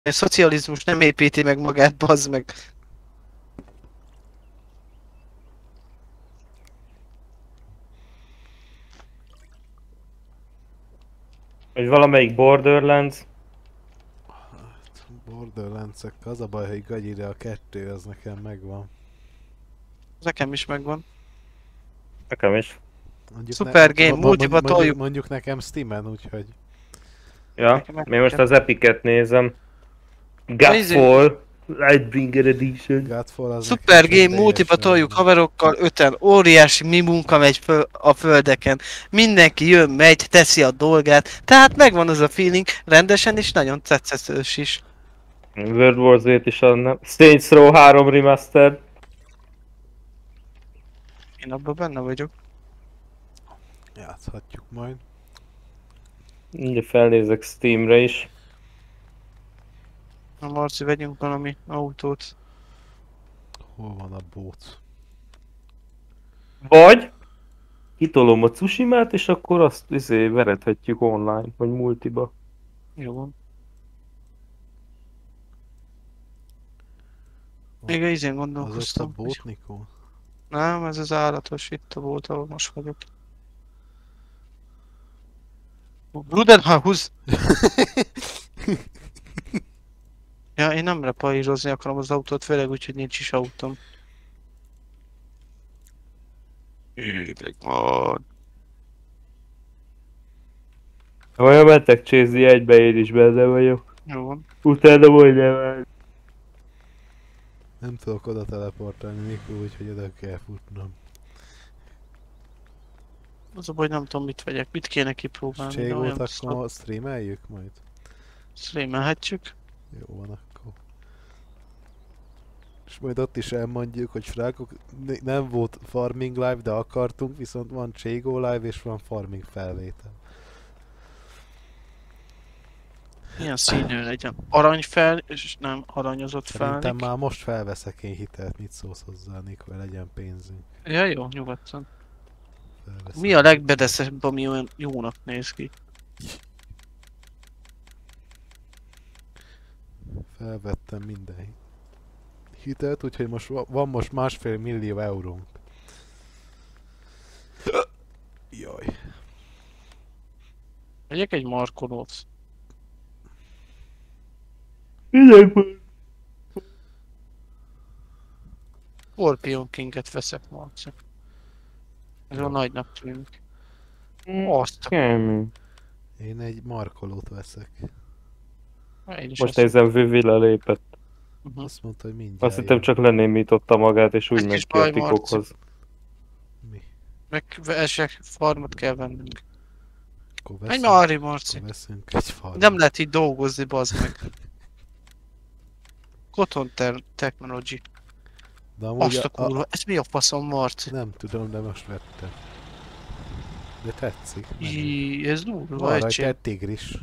A szocializmus nem építi meg magát, bazd meg. Vagy valamelyik Borderlands. Hát, Borderlands-ek, az a baj, hogy gagyire a 2 az nekem megvan. Nekem is megvan. Nekem is. Super Game, multiba toljuk. mondjuk nekem Steamen, úgyhogy... Ja, Nekem én most az Epic-et nézem. izé- Godfall, Lightbringer Edition. Godfall az Super nekem csak Game, multiba teljesen toljuk jó. haverokkal, 5-en, óriási mi munka megy föl a földeken. Mindenki jön, megy, teszi a dolgát, tehát megvan az a feeling, rendesen és nagyon tetszős is. World War Z-t is adnám. Saints Row 3 Remastered. Én abban benne vagyok. Játszhatjuk majd. Mindjárt felnézek Steamre is. Na Marci, vegyünk valami autót. Hol van a bóc? Vagy kitolom a Tsushima-t, és akkor azt veredhetjük online, vagy multiba. Jó van. Még izén Az ott a gondolkoztam. bót, Nikó? Nem, ez az állatos itt a volt, ahol most vagyok. Bruderhaus! Ja, én nem repalírozni akarom az autót, főleg úgy, hogy nincs is autóm. Hideg van. Olyan beteg csézi egybe, én is benne vagyok. Jó van. Utána majdnem el. Nem tudok oda teleportálni, Nikó, úgyhogy oda kell futnom. Az a baj, nem tudom mit vegyek, mit kéne kipróbálni. de Cségót olyan akkor streameljük majd? streamelhetjük. Jó van akkor. És majd ott is elmondjuk, hogy srákok, nem volt farming live, de akartunk, viszont van Cségó live és van farming felvétel. Milyen színű legyen? Aranyfel, és nem aranyozott Szerintem felnik. már most felveszek én hitelt, mit szólsz hozzá, Nikó, legyen pénzünk. Ja, jó, nyugodtan. Felveszem. Mi a legbedeszebb, ami olyan jónak néz ki? Felvettem minden hitelt, úgyhogy most van most 1,5 millió eurónk. Jaj. Vegyek egy markolót. Scorpion Kinget veszek, Marci. Ez a nagynak tűnik. Azt a... Kemény. Én egy markolót veszek. Én is Most azt... nézem, Vivi lelépett. Azt mondta, hogy mindjárt Azt hittem jön. csak lenémította magát, és úgy Egy megy kis ki a baj, tikokhoz. Mi? Meg esek, farmot kell vennünk. Akkor Menj veszünk, már arrébb, Marci. akkor veszünk egy farmot. Nem lehet így dolgozni, bazd meg. Cotton Technology. De amúgy Azt a kurva, ez mi a faszom, Marci? nem tudom, de most vettem. De tetszik. menő. Ez durva, Van rajta egység. egy tigris.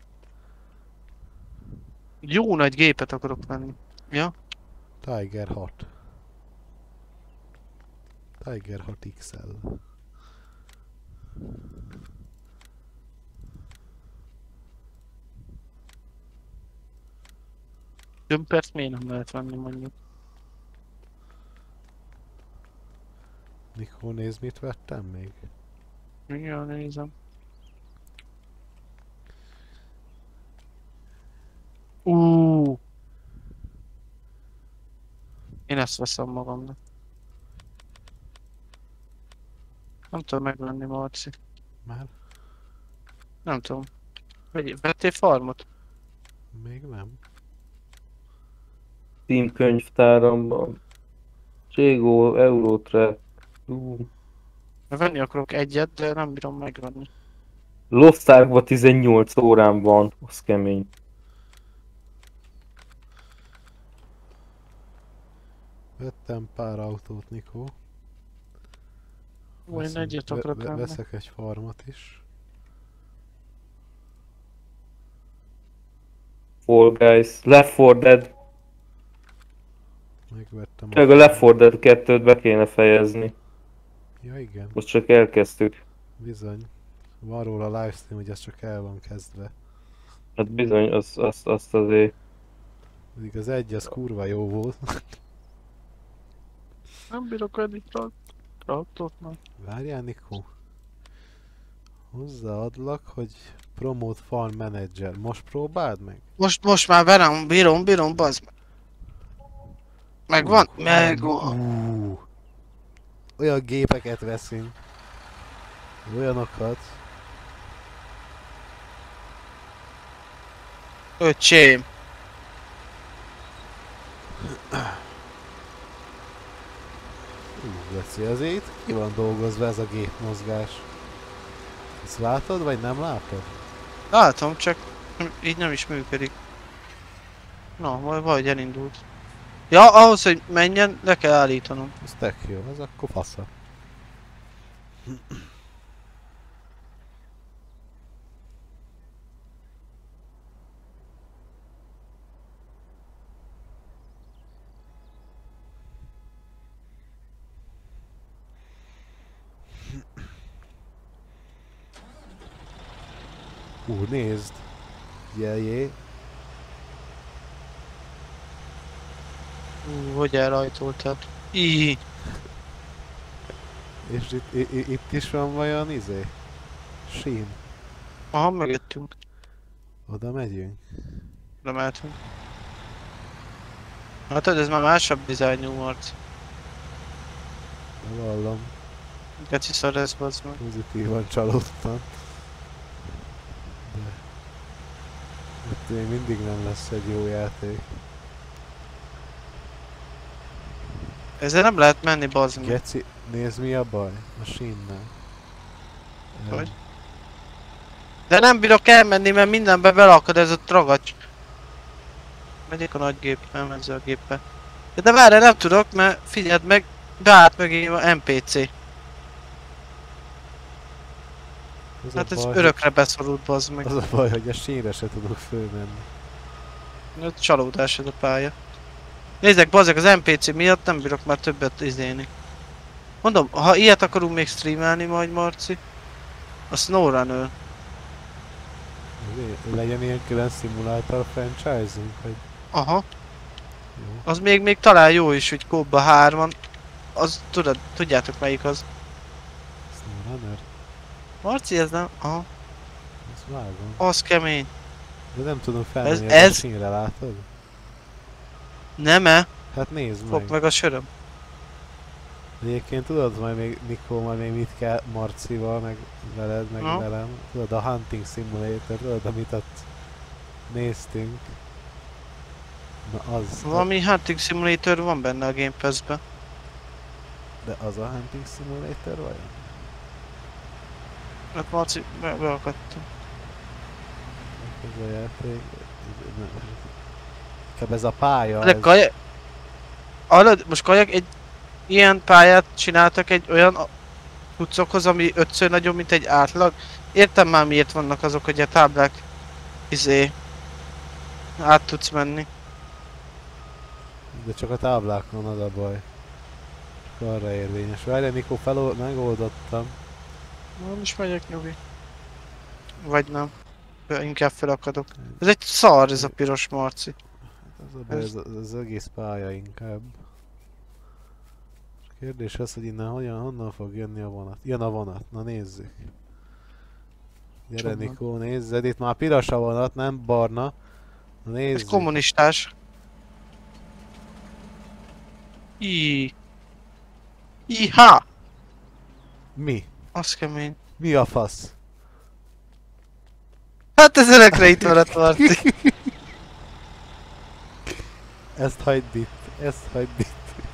Jó nagy gépet akarok venni. Ja? Tiger 6. Tiger 6 XL. Dömpert miért nem lehet venni mondjuk? Nikó, nézd, mit vettem még. Igen, nézem. Én ezt veszem magamnak. Nem tudom megvenni, Marci. Már? Nem tudom. Vettél farmot? Még nem. Steam könyvtáramban. Cségó, Eurotrack. Venni akarok egyet, de nem bírom megvenni. Lost Arkban 18 órán van, az kemény. Vettem pár autót, Nikó. Ó, én egyet akarok venni. Veszek egy farmot is. Fall Guys, Left 4 Dead. Megvettem Csak a Left 4 Dead 2-t be kéne fejezni. Ja, igen. Most csak elkezdtük. Bizony. Van róla livestream, hogy ez csak el van kezdve. Hát bizony, azt azért... Pedig az egy az kurva jó volt. Nem bírok enni traktornak. Várjál, Nikó. Hozzáadlak, hogy Promote Farm Manager. Most próbáld meg? Most már bírom, bazd meg. Megvan? Megvan. Olyan gépeket veszünk. Olyanokat. Öcsém. Geci, azért itt ki van dolgozva ez a gépmozgás. Ezt látod, vagy nem látod? Látom, csak így nem is működik. Na, vagy elindult. Ja, ahhoz, hogy menjen, le kell állítanom. Ez tök jó, ez akkor fasza. Nézd! Jeljé! Hogy elrajtoltad? Így. És itt is van vajon sín? Aha, mögöttünk. Oda megyünk? De mehetünk. Hát ez már másabb dizájnú Marci. Vallom, Geci szar ez, bazd meg. pozitívan csalódtam. De... Itt még mindig nem lesz egy jó játék. Ezzel nem lehet menni, bazd meg. Geci, nézd mi a baj a sínnel. Hogy? De nem bírok elmenni, mert mindenbe belakad ez a tragacs. Megyek a nagy géppel, ezzel a géppel. De várj, nem tudok, mert figyeld meg, beállt mögé a NPC. Az Hát a ez baj, örökre beszorult, bazd meg. Az a baj, hogy a sínre se tudok fölmenni. Ez csalódás ez a pálya. Nézzek, bazzeg, az NPC miatt nem bírok már többet izélni. Mondom, ha ilyet akarunk még streamelni majd, Marci, a SnowRunner. Legyen ilyen külön szimulátor franchise-unk, hogy Aha, jó. az még talán jó is, hogy kóba 3-an. Az tudjátok melyik az. SnowRunner? Marci, ez nem? Aha, Ezt vágom. az kemény. De nem tudom felmenni Ez- a sínre, látod? Nem-e? Hát nézd meg. Fog meg a söröm. Egyébként tudod majd még, Nikó, majd még mit kell Marcival, meg veled, meg Na? velem. Tudod, a Hunting Simulator, tudod, amit ott néztünk. Na az, Valami Hunting Simulator van benne a Game Pass-be. de az a Hunting Simulator vajon? Hát Marci, beakadtam. Ez a játék... Inkább ez a pálya, De ez... kajak... Hallod, most kajak egy ilyen pályát csináltak egy olyan cuccokhoz, ami 5-ször nagyobb, mint egy átlag. Értem már miért vannak azok, hogy a táblák át tudsz menni. De csak a táblákon az a baj. Csak arra érvényes. Várj, Nikó, megoldottam. Na, most megyek, nyugi. Vagy nem. Inkább felakadok. Ez egy szar, ez a piros Marci. Az a baj, ez az egész pálya inkább. A kérdés az, hogy innen honnan fog jönni a vonat. Jön a vonat, na nézzük. Gyere, Csomag. Nikó, nézzed, itt már piros a vonat, nem barna. Na Ez nézzük. kommunistás. Iha! Mi? Az kemény. Mi a fasz? Hát ez örökre itt maradt, Marci. Ezt hagyd itt, ezt hagyd itt.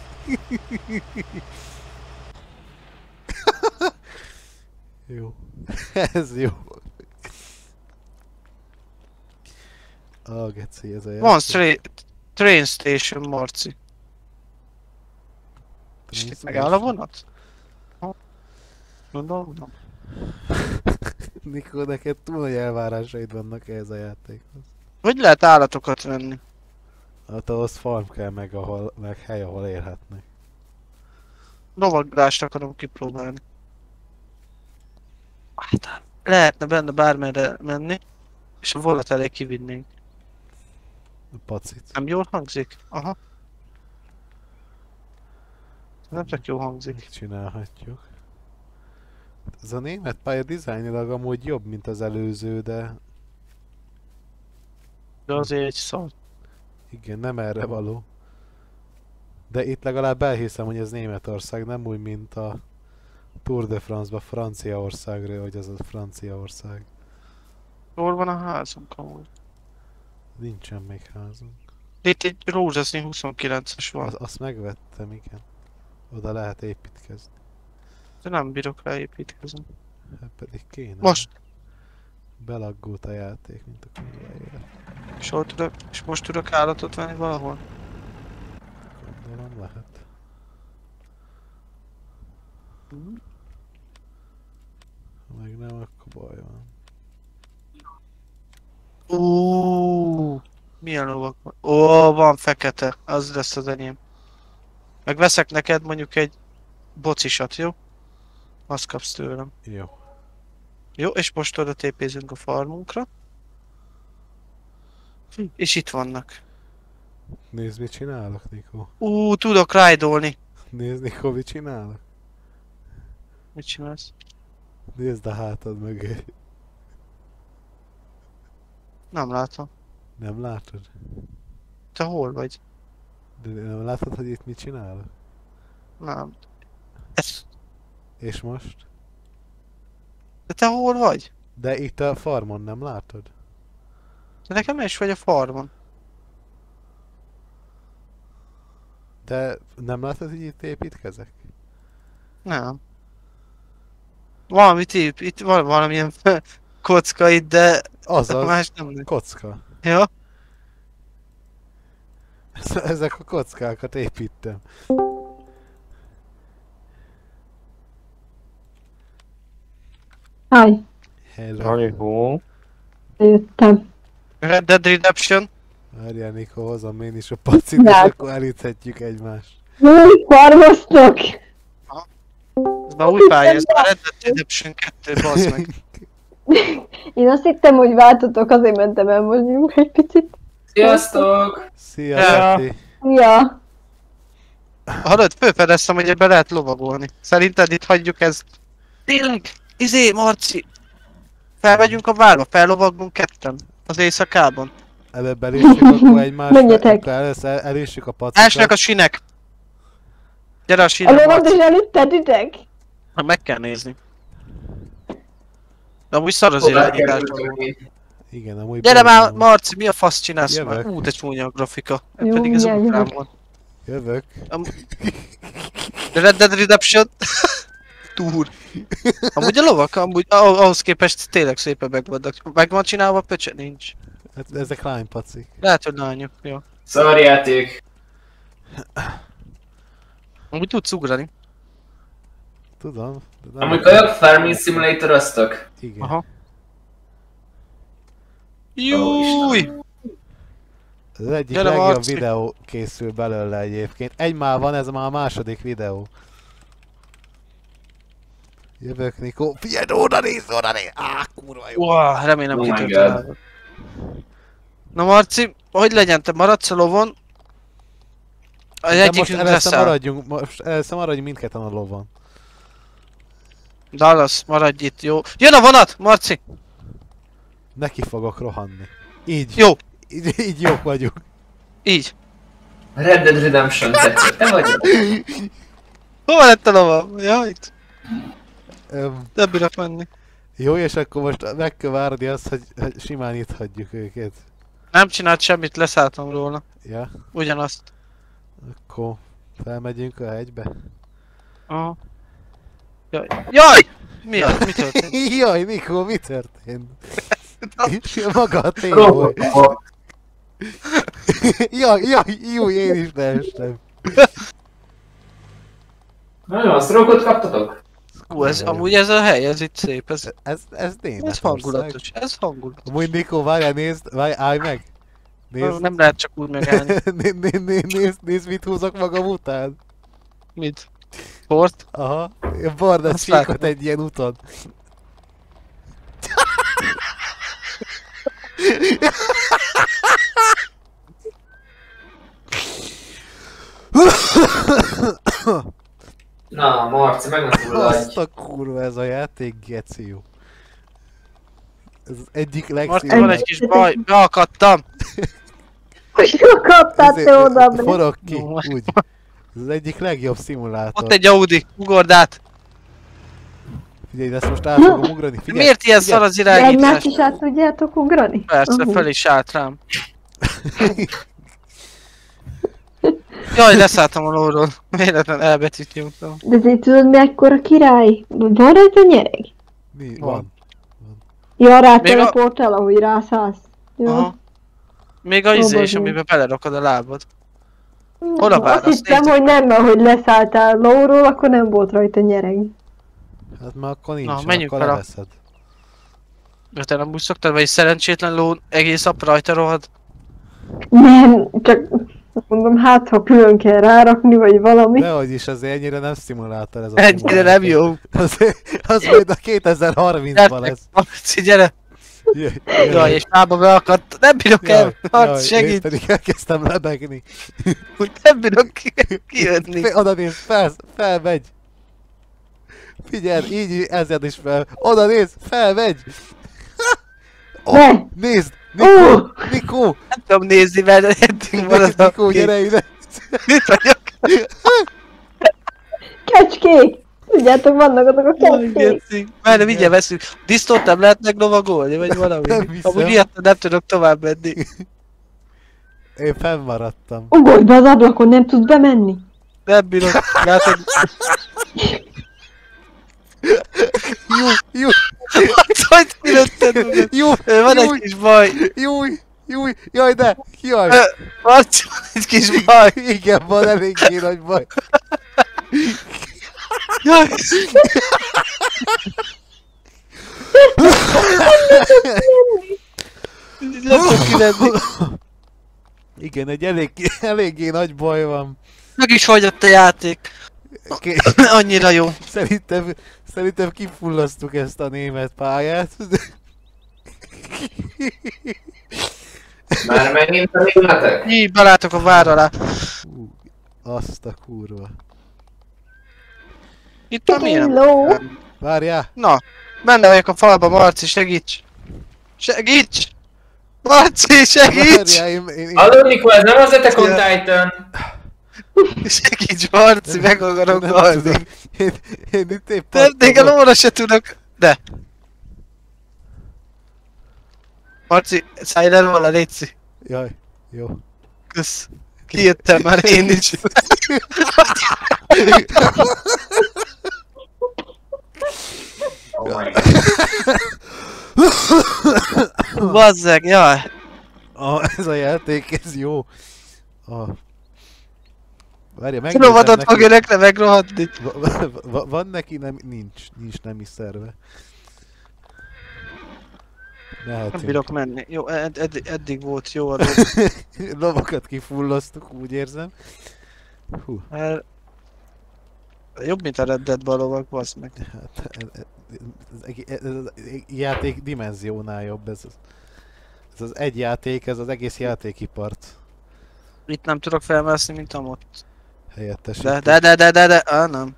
Jó. Ez jó. Geci, ez a Van játék. train station, Marci. És itt megáll a vonat? Gondolom. Nikó, neked túl nagy elvárásaid vannak ehhez a játékhoz. Hogy lehet állatokat venni? Hát ahhoz farm kell meg hely, ahol élhetnek. Lovaglást akarom kipróbálni. Hát, lehetne benne bármerre menni, és a volat elé kivinnénk. Pacit. Nem jól hangzik? Aha. Nem csak jól hangzik. Megcsinálhatjuk. Ez a német pálya dizájnilag amúgy jobb, mint az előző, de De azért egy szar. igen, nem erre való. De itt legalább elhiszem, hogy ez Németország, nem úgy, mint a Tour de France-ba Franciaországról, hogy az a Franciaország. Hol van a házunk amúgy? Nincsen még házunk. Itt egy rózsaszín 29-es van. Azt megvettem, igen. Oda lehet építkezni. De nem bírok rá építkezni. Hát pedig kéne. Most! Belaggult a játék, mint a kurváért. És most tudok állatot venni valahol? Gondolom lehet. Ha meg nem, akkor baj van. Milyen lovak van? Van fekete. Az lesz az enyém. Meg veszek neked mondjuk egy bocisat, jó? Azt kapsz tőlem. Jó. Jó, és most oda tépézünk a farmunkra. És itt vannak. Nézd, mit csinálok, Nikó. Tudok rájdolni. Nézd, Nikó, mit csinálok. Mit csinálsz? Nézd a hátad mögé. Nem látom. Nem látod? Te hol vagy? De nem látod, hogy itt mit csinálok? Nem. És most? De te hol vagy? De itt a farmon nem látod? De nekem is vagy a farmon. De nem látod, hogy itt építkezek? Nem. Valamit itt van valamilyen kocka itt, de Azaz, más nem. kocka. Ja? Ezek a kockákat építem. Hi, Hello. Anyó. jöttem. Red Dead Redemption. Várjál, Nikó, hozom én is a pacit, és Lát. akkor elíthetjük egymást. Új, farmoztok! Ez már új pálya, ez már Red Dead Redemption 2, bazd meg. Én azt hittem, hogy váltotok, azért mentem el mondjuk egy picit. Sziasztok! Szia, Ja. Peti! Ja, Hallod, fölfedeztem, hogy ebbe lehet lovagolni. Szerinted itt hagyjuk ezt? Tényleg? Marci! Felmegyünk a várba, fellovagolunk ketten. Az éjszakában. Előbb elüssük akkor egymást, Menjetek. akkor először elüssük a pacitot. Elsőnek a sinek! Gyere a a sinek, lovat Marci. is elüttetitek? Meg kell nézni. De amúgy szar az irányítás. Igen, amúgy... Gyere benne már, van. Marci, mi a fasz csinálsz Jövök. már? De csúnya a grafika. Jó, Pedig ez mindjárt ukrán jövök. van. Jövök. Red Dead Redemption. Túr. Amúgy a lovak, ahhoz képest tényleg szépen meg van csinálva, pöcse nincs. Hát ezek lánypacik. Lehet, hogy lányok, jó. Szar játék. Amúgy tudsz ugrani. Tudom. De nem- Amúgy kajak Farming Simulator-oztok? Igen. Aha. Júj! Az egyik Gyere, legjobb Marci. videó készül belőle egyébként. Egy már van, ez már a második videó. Jövök, Nikó. Figyelj, oda nézz! Kurva jó. Remélem Oh my kitöltöm God. el. Na Marci, hogy legyen, te maradsz a lovon? Az De most egyikünk először leszel. maradjunk mindketten a lovon. Dallas, maradj itt, jó. Jön a vonat, Marci! Neki fogok rohanni. Így. Jó, Így jók vagyunk. így. Red Dead Redemption tetszett, te vagy? Hova lett a lovam? Ja, itt. Öm, Nem bírok menni. jó, és akkor most meg kell várni azt, hogy simán itt hagyjuk őket. Nem csinált semmit, leszálltam róla. Ja, Ugyanazt. akkor felmegyünk a hegybe. Aha. Jaj! Jaj! Mi az? Mi történt? Jaj, Nikó, mi történt? Maga a téboly. Jaj, jó, én is leestem. Nagyon, sztrókot kaptatok? Amúgy ez a hely, ez itt szép, ez Ez Németország. hangulatos, ez hangulatos. Amúgy Nikó, várjál, nézd, állj meg. Nézd, Nem lehet csak úgy megállni. nézd, mit húzok magam után. Mit? Sport? Aha, a barna Azt csíkot látom. egy ilyen úton. Na, Marci, meg nem fullagy. Azt a kurva, ez a játék geci jó. Ez az egyik Marci, legszínűbb. van egy kis baj, beakadtam! Hogy kaptál te oda, bre? Forog ki, Jó. úgy. Ez az egyik legjobb szimulátor. Ott egy Audi, ugord át! Figyelj, ezt most át fogom ugrani. Figyelj, Miért ilyen figyelj. szar az De egymást irányítás? is át tudjátok ugrani? Persze, fel is állt rám. Jaj, leszálltam a lóról. Véletlen elbetűt nyomtam. De te tudod mi ekkora király? Van rajta nyereg? Mi? Van. Van. Ja, rá Még a- teleportál, ahogy rászállsz. Jó. Aha. Még a izé is, bazd meg. amiben belerakod a lábad. Hol a Azt válasz? hittem, Nézzük. hogy nem, mert hogy leszálltál lóról, akkor nem volt rajta nyereg. Hát már akkor nincsen, menjünk akkor fel a- leveszed. De te nem úgy szoktad, vagy szerencsétlen ló egész nap rajta rohad? Nem, csak mondom, hát ha külön kell rárakni, vagy valami. Dehogy is, azért ennyire nem szimulátor ez a Ennyire szimulátor. nem jó. Az majd a 2030-ban Gyertek, lesz. Marci, gyere! Jöjj, Jaj, és lába beakadt. Nem bírok el! Marci, én segít! pedig elkezdtem lebegni. Nem bírok kijönni. Oda néz, felmegy. Figyeld, így ezzel is fel. Oda néz, felmegy. Ne! Nézd! Ó! Nikó! Nikó! Nem tudom nézni, mert eddig van az a... Nikó, gyere ide! Mit vagyok? Kecskék! Tudjátok, vannak azok a Jaj, kecskék. geci. Várj, mindjárt veszünk. Disztót nem lehet meglovagolni, vagy valami? Nem hiszem. Amúgy miatt nem tudok tovább menni. Én fennmaradtam. Ugorj be az ablakon, nem tudsz bemenni? Nem bírok. Látod? Jó, Hogy kilőtted magad? jó, Van egy jó, kis baj. jó, jaj de, jaj. Marci, van egy kis baj. Igen, van eléggé nagy baj. Jaj. Nem tudok kilenni. Igen, egy eléggé nagy baj van. Meg is hagyott a játék. Annyira jó. Szerintem kifullasztuk ezt a német pályát. Már megint a németek? Így belátok a vár alá. Hú, azt a kurva. Itt van milyen? Ló! Várjál! Na, benne vagyok a falba, Marci, segíts! Segíts! Marci, segíts! Várjál, én Halló, Nikó, ez nem az Attack on Titan? Segíts, Marci, meg akarok nem halni! tudom. Én itt épp Nem, még a pattogok. lóra se tudok. De! Marci, szállj le róla, létszi. Jaj, jó. Kösz. Kijöttem már én is. Oh my god. Bazzeg, jaj. Ez a játék, ez jó. Várja, megnézem Rovadat neki. fog önökre megrohadni. Van neki? Nincs nemi szerve. Nem Mehetünk. bírok menni. Jó, eddig volt jó a ló. Lovakat kifulloztuk, úgy érzem. Hú, Mert jobb, mint a Red Dead a lovak, bassz meg. hát ez a játék dimenziónál jobb. Ez az egy játék, ez az egész játékipart Itt nem tudok felmászni, mint amott. helyettesíti. De, nem.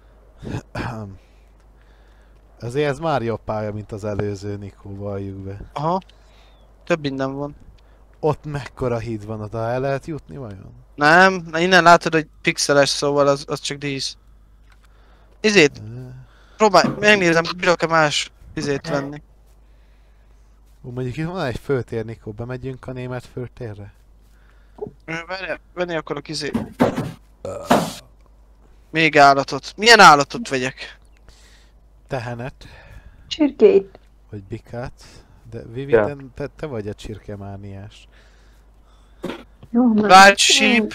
Azért ez már jobb pálya, mint az előző, Nikó, valljuk be. Aha. Több minden van. Ott mekkora híd van, oda el lehet jutni vajon? Nem, innen látod, hogy pixeles, szóval az csak dísz. Izét, próbálj, megnézem, bírok-e más izét venni. Mondjuk itt van egy főtér, Nikó, bemegyünk a német főtérre? Várjál, venni akarok izét. Még állatot. Milyen állatot vegyek? Tehenet, Csirkét. vagy bikát, de Vivi, Ja. te vagy a csirkemániás. Jó, már. Wild sheep.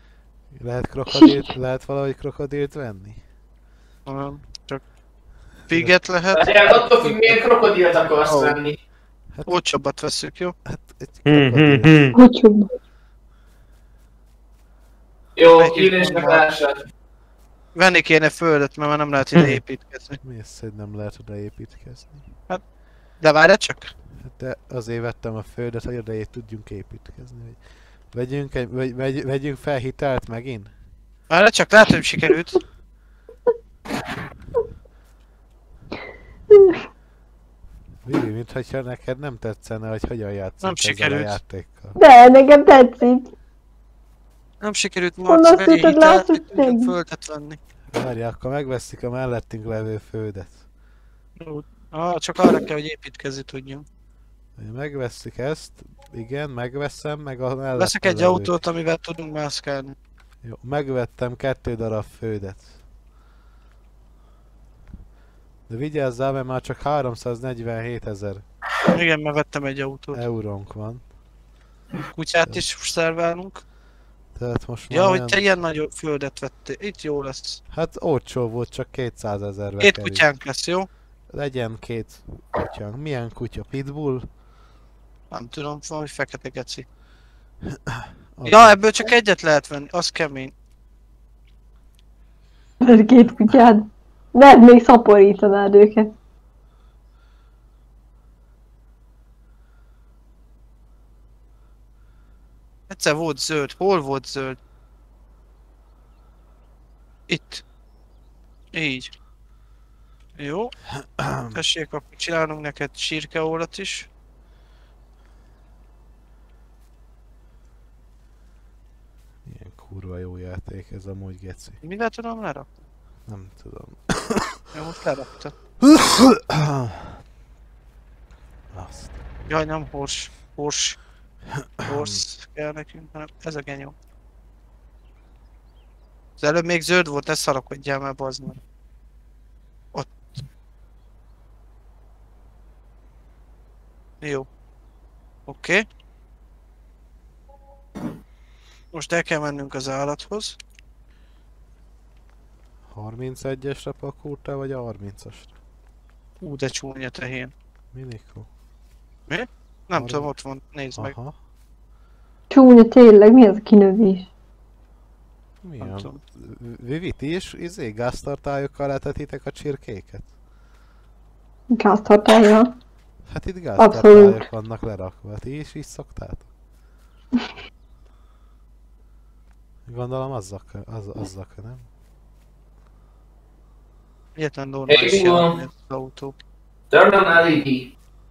Lehet valahogy krokodilt venni? Csak piget lehet. Várjál, attól függ, milyen krokodilt akarsz Ó. venni. Olcsóbbat veszük, jó? Hát egy krokodil. Hogy jobb? Jó, Megyünk hírésnek onnan. lássad. Venni kéne földet, mert már nem lehet ide építkezni. Mi az, hogy nem lehet oda építkezni? De várjál csak! Hát de azért vettem a földet, hogy oda tudjunk építkezni. Vegyünk fel hitelt megint? Már csak lehet, hogy sikerült. Vivi, mintha neked nem tetszene, hogy hogyan játszunk Nem ezzel a sikerült. játékkal. De, nekem tetszik. Nem sikerült Honnan Marci vegyi szűrted le hitelt, azt, hogy hogy tudjunk nem? földet venni. Várja, akkor megveszik a mellettünk levő földet. Csak arra kell, hogy építkezni tudjunk. Megveszik ezt, igen, megveszem, meg a mellett Veszek egy autót, amivel tudunk mászkálni. Jó, megvettem 2 darab földet. De vigyázzál, mert már csak 347 000 Igen, mert vettem egy autót. eurónk van. Kutyát is szerválunk. Tehát most már Ja, hogy olyan... te ilyen nagy földet vettél. Itt jó lesz. Hát olcsó volt, csak 200 000-be 2 kerül. kutyánk lesz, jó? Legyen 2 kutyánk. Milyen kutya? Pitbull? Nem tudom, valami fekete geci. Az Ja, ebből csak egyet lehet venni, az kemény. Ez 2 kutyád. Lehet még szaporítanád őket. Egyszer volt zöld. Hol volt zöld? Itt. Így. Jó. Tessék, akkor csinálunk neked sírkeólat is. Ilyen kurva jó játék ez amúgy, geci. Mivel tudom lerakni? Nem tudom. Ja, most lerakta. Azt. Jaj, nem hors kell nekünk, hanem ez a genyó. Az előbb még zöld volt, ne szarakodjál már, bazd meg. Ott. Jó. Oké. Most el kell mennünk az állathoz. 31-esre pakultál, vagy a 30-asra? De csúnya tehén. Minikó? Nem tudom, ott van, nézd meg. Aha. Csúnya tényleg, mi az a kinövés? Nem Milyen? tudom. Vivi, ti is gáztartályokkal letetitek a csirkéket? Gáztartálya. Hát itt Abszolút. gáztartályok vannak lerakva, ti is így szoktátok? Gondolom azzal, nem? Egyetlen normális Hey, jelen ez az autó. Turn on LED.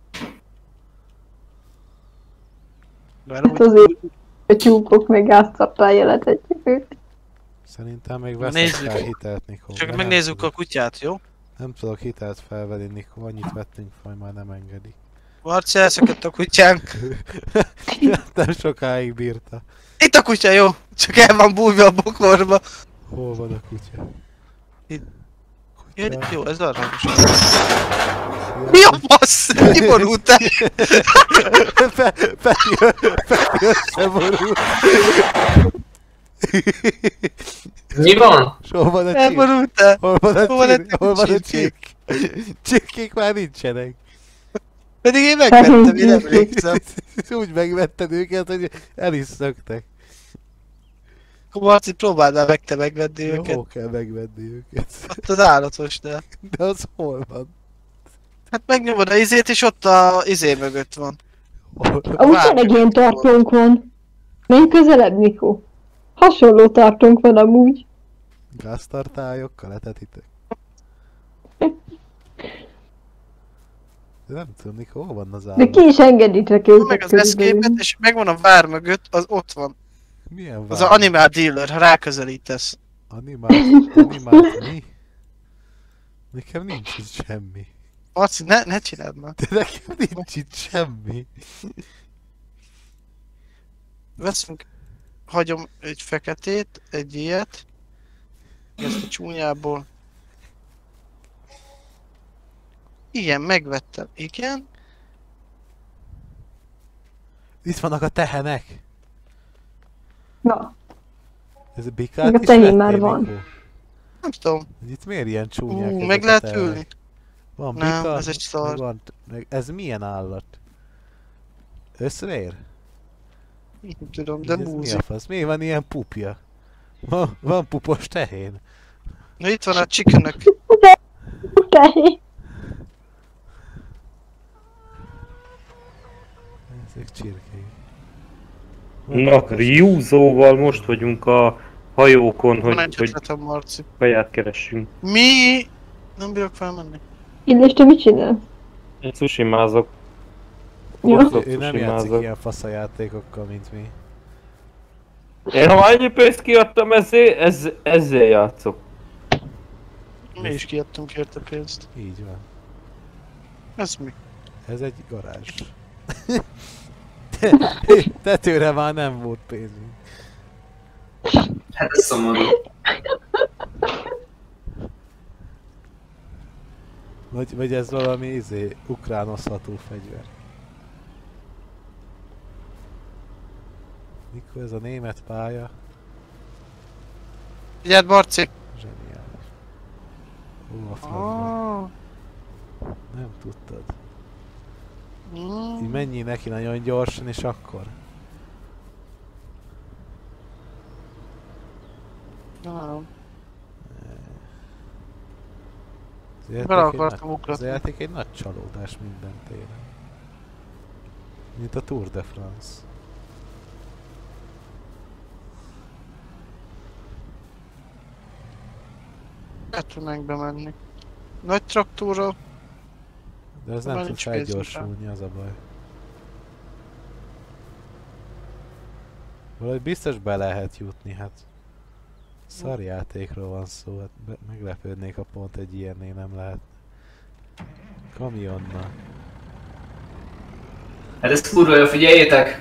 Bár Hát azért a tyúkok meg gáztartálya letetjük őket. Szerintem még Na, veszek nézzük. fel hitelt, Nikó. Csak de megnézzük nem a kutyát, jó? Nem tudok hitelt felvenni, Nikó. Annyit vettünk fel, már nem engedi. Marci, elszakadt a kutyánk. Nem sokáig bírta. Itt a kutya, jó? Csak el van bújva a bokorba. Hol van a kutya? Itt. Kutya. Jó, ez aranyos. Mi a fasz? Kiborultál? Peti összeborult. Mi van? És hol van a csirk? Elborultál? Hol van a Hol van a csirk? Hol van a csirkék? csirk? Csirkék már nincsenek. Pedig én megvettem, én emlékszem. Úgy megvetted őket, hogy el is szöktek. Akkor Marci, próbáld már meg te megvenni őket. Jó kell megvenni őket. Ott az állatosnál. De az hol van? Hát megnyomod a izét, és ott a izé mögött van. Hol? Amúgy Várj. tényleg ilyen tartónk van. Menj közelebb, Nikó. Hasonló tartónk van amúgy. Gáztartályokkal letetitek? De nem tudom, Nikó, hol van az De állat? ki is engeditek Meg őket az körülbelül. escape és megvan a vár mögött, az ott van. Milyen Az vár? a animal dealer, ha ráközelítesz. Animált mi? Nekem nincs itt semmi. Marci, ne csináld már. De nekem nincs itt semmi. Veszünk, hagyom egy feketét, egy ilyet. Ezt a csúnyából. Igen, megvettem. Igen. Itt vannak a tehenek. Na, Ez a bikát Még a is tehén vettél, már van. Nikó? Nem tudom. Itt miért ilyen csúnyák ezek Meg a lehet tehenek? ülni. Van Nem, bika, ez egy szar. meg van, ez milyen állat? Összvér? Nem tudom, de Ez mi múzi. a fasz? Miért van ilyen pupja? Van pupos tehén? Na itt van a chickenök. tehén. Ezek csirkék. Na, Ryuzóval most vagyunk a hajókon, Van egy hogy ötletem, Marci. kaját keressünk. Mi? Nem bírok felmenni. Illés, te mit csinálsz? Én sushimázok. Ja. Bosszok Ő nem játszik sushimázok. ilyen faszajátékokkal, mint mi. Én ha annyi pénzt kiadtam ezzel játszok. Mi is kiadtunk érte pénzt. Így van. Ez mi? Ez egy garázs. Tetőre már nem volt pénzünk. Hát ez szomorú. Vagy ez valami ukránozható fegyver. Mikor ez a német pálya? Figyeld, Marci! Zseniális. Ó, a frankban. Ah. Nem tudtad. Mm. Így menjél neki nagyon gyorsan, és akkor. Nem. Az játék Bele egy akartam nagy- ugratni. Az játék egy nagy csalódás minden téren. Mint a Tour de France. Le tudnánk bemenni. Nagy traktúra. De az Már nem tud nincs pénzünk felgyorsulni, az a baj. Valahogy biztos be lehet jutni, hát. Szarjátékról van szó, hát meglepődnék, ha pont egy ilyennél nem lehet. Kamionnal. Hát ez kurva jó, figyeljétek!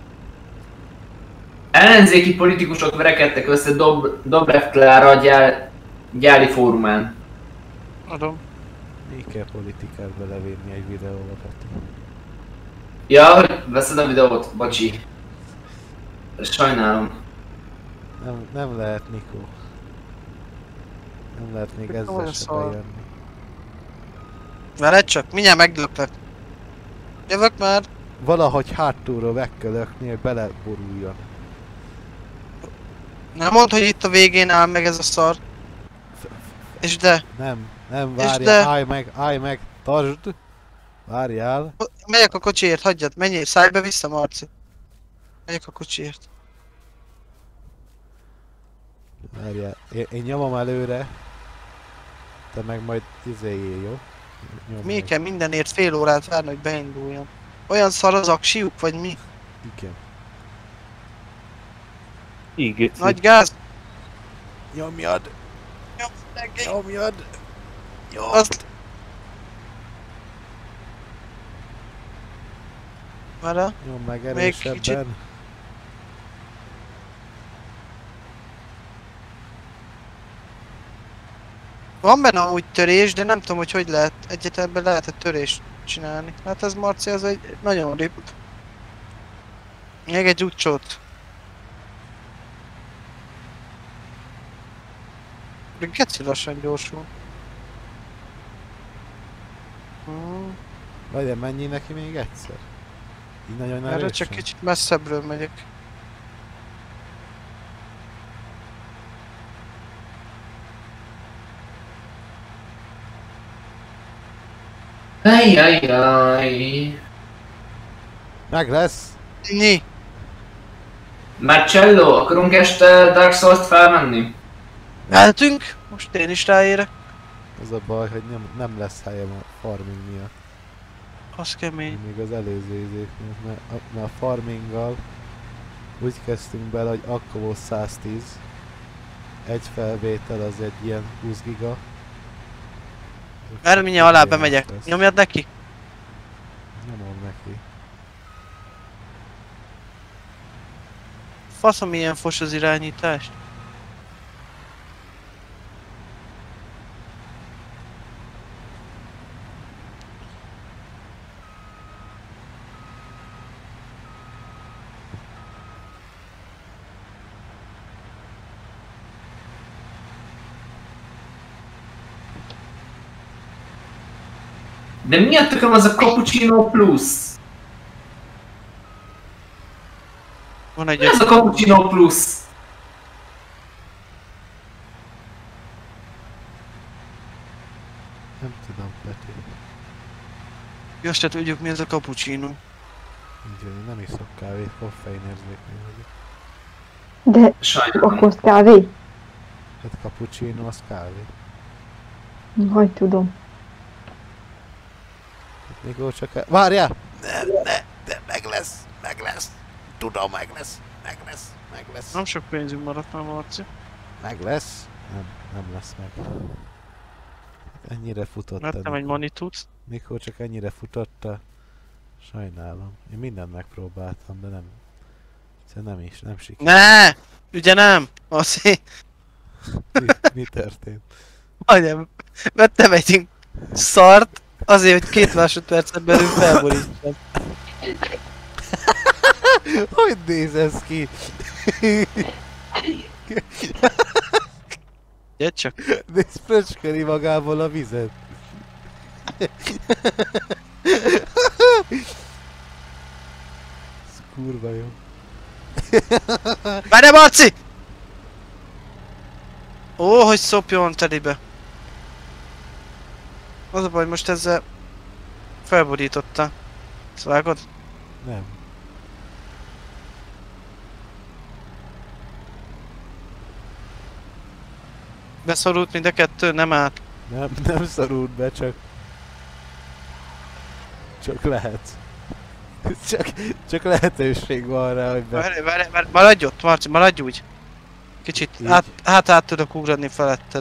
Ellenzéki politikusok verekedtek össze Dobrev Klára gyári fórumán. Adom. Még kell politikát belevinni egy videóba, Peti. Ja, hogy veszed a videót? Bocsi. Sajnálom. Nem lehet, Nikó. Nem lehet még Olyan ezzel se szar. bejönni. Veled csak, mindjárt megdöglek. Jövök már. Valahogy hátulról meg kell lökni, hogy beleboruljon. Nem mondd, hogy itt a végén áll meg ez a szar. És de, Nem, És várjál, de- állj meg, tartsd! Várjál. megyek a kocsiért, hagyjad, menjél, szállj be vissza, Marci. Megyek a kocsiért. Várjál, én nyomom előre. Te meg majd izéjél, jó? Nyomd Mi meg. kell mindenért fél órát várni, hogy beinduljon? Olyan szar az aksiuk, vagy mi? Igen. Igen. Nagy gáz? Nyomjad! Nyomd neki! Nyomjad! Nyomd! Azt... Várjál. Nyom meg Még erősebben. kicsit. Van benne amúgy törés, de nem tudom, hogy hogy lehet. Egyetemben lehet-e törést csinálni. Hát ez Marci, az egy nagyon rip. Még egy utcsót. De geci lassan gyorsul. Várjál, menjél neki még egyszer. Így nagyon Erre erősen. csak kicsit messzebbről megyek. Ajjajjaj. Meg lesz! Nyi! Marcello, akarunk este Dark Souls-t felmenni? Mehetünk? Most én is ráérek. Az a baj, hogy nem lesz helyem a farming miatt. Az kemény. Még az előző izék miatt, mert a farminggal úgy kezdtünk bele, hogy akkor volt 110. Egy felvétel az egy ilyen 20 giga. Erre mindjárt alá Ilyen bemegyek. lesz. Nyomjad neki? Nyomom neki. Faszom, milyen fos az irányítás. De mi a tököm az a Cappuccino Plus? Van egy Mi az a Cappuccino Plus? Nem tudom, Peti. Azt se tudjuk, mi ez a cappuccino. Így van, én nem iszok kávét, koffein érzékeny vagyok. De Sajnálom. akkor az kávé? Hát cappuccino az kávé. Hogy tudom. Mikor csak várjál! De meg lesz! Tudom, meg lesz. Nem sok pénzünk maradt már, Marci. Meg lesz? Nem lesz meg. Ennyire futott. Vettem egy manitút. Mikor csak ennyire futotta. Sajnálom. Én mindent megpróbáltam, de nem. Egyszerűen nem sikerült. Ne! Ugye nem? Azt Mi történt? majdnem vettem egy szart, azért, hogy 2 másodpercen belül felborítsam. Hogy néz ez ki? Gyere csak. Nézd, fröcsköli magából a vizet. Ez kurva jó. Várjál, Marci! Ó, hogy szopjon telibe. Az a baj, most ezzel felborította. Ezt vágod? Nem. Beszorult mind a kettő, nem át. Nem szorult be, csak lehet. Csak lehetőség van rá, hogy be... Várj, maradj ott, Marci, maradj úgy. Kicsit, Így. át tudok ugrani feletted.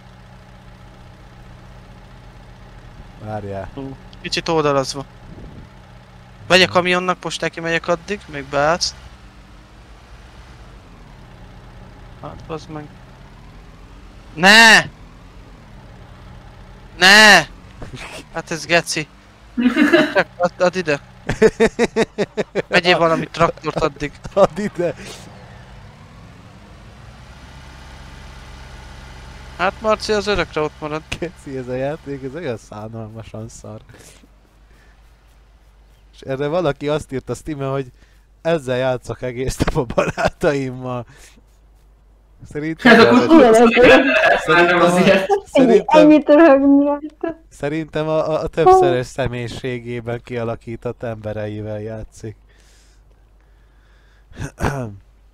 Várjál. Kicsit oldalazva. Megyek kamionnak, most neki megyek addig, még beállsz. Hát, bazd meg. Ne! Ne! Hát ez geci. Csak add ide. Vegyél valami traktort addig. Add ide! Hát Marci az örökre ott marad. Keci, ez a játék, ez olyan szánalmasan szar. És erre valaki azt írt a Steam-en, hogy ezzel játszok egész nap a barátaimmal. Szerintem... Hát akkor Szerintem, azért. szerintem, Ennyit röhögni rajta. szerintem a többszörös személyiségében kialakított embereivel játszik. Tehát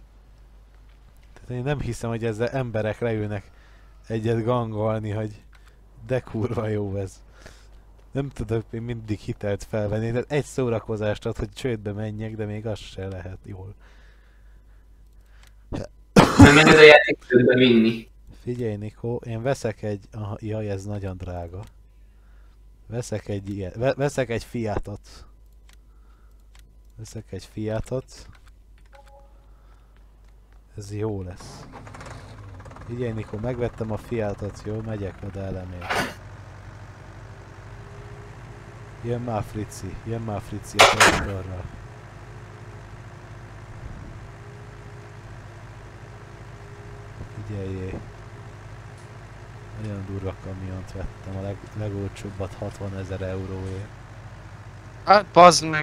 én nem hiszem, hogy ezzel emberek leülnek egyet gangolni, hogy de kurva jó ez. Nem tudok én mindig hitelt felvenni, tehát egy szórakozást ad, hogy csődbe menjek, de még az se lehet jól. Nem ez a játék tudod vinni. Figyelj Nikó, én veszek egy... Aha, jaj, ez nagyon drága. Veszek egy ilyen... Veszek egy Fiatot. Veszek egy Fiatot. Ez jó lesz. Figyelj Nikó, megvettem a Fiatot, jó? Megyek oda elemért. Jön már Frici a traktorral. Figyeljé. Nagyon durva kamiont vettem, a legolcsóbbat 60 000 euróért. Hát bazd meg.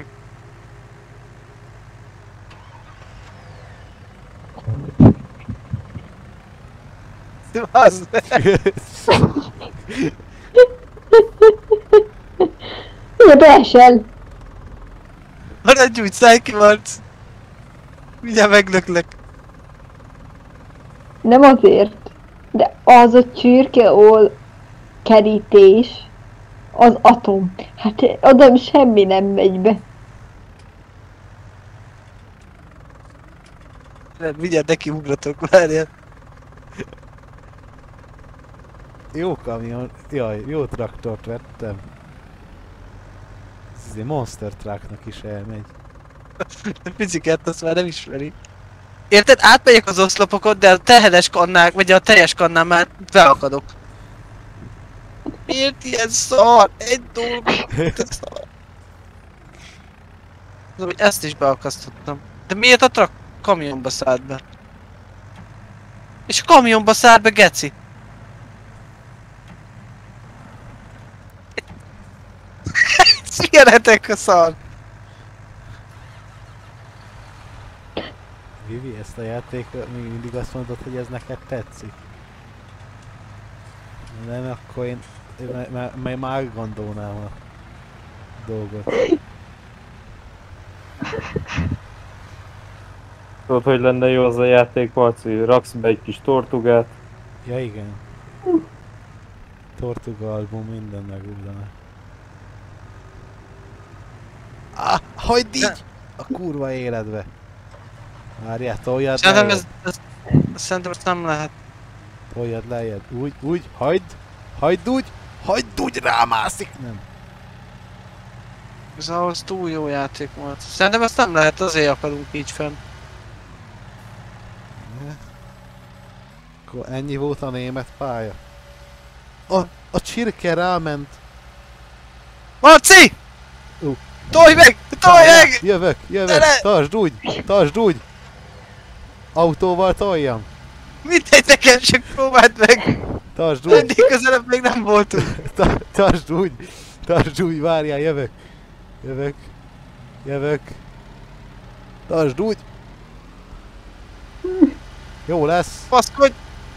Bazd meg. Ugye beesel. Maradj úgy, szállj ki, Marci. Mindjárt meglöklek. Nem azért. De az a csürkeol kerítés, az atom. Hát oda semmi nem megy be. Mindjárt neki ugratok, várjál. Jó kamion, jaj, jó traktort vettem. Ez egy Monster Trucknak is elmegy. A fizikát azt már nem ismeri. Érted? Átmegyek az oszlopokon, de a teheles kannák, vagy a teljes kannán már beakadok. Miért ilyen szar? Egy dolog, ez szar. Hogy ezt is beakasztottam. De miért a kamionba szállt be? És a kamionba szállt be, geci. Milyenetek a szar? Vivi, ezt a játékot még mindig azt mondod, hogy ez neked tetszik? Nem, akkor én már gondolnám a dolgot. Tudod, hogy lenne jó az a játék, Marci? Raksz be egy kis tortugát. Ja igen. Tortuga album, minden megoldana. Ah, hagyd így! A kurva életbe. Várjál, toljad Szerintem lejjebb. szerintem ezt nem lehet. Toljad lejjebb. Úgy, hagyd úgy, rámászik! Nem. Ez ahhoz túl jó játék volt. Szerintem ezt nem lehet, azért akadunk így fenn. Akkor ennyi volt a német pálya. A csirke ráment. Marci! Tolj meg! Tolj meg! Jövök, Gyere! tartsd úgy! Autóval toljam. Mindegy, nekem csak próbáld meg! Tartsd úgy, Eddig közelebb még nem voltunk. tartsd úgy, várjál, jövök. Tartsd úgy. Jó lesz. Baszkodj!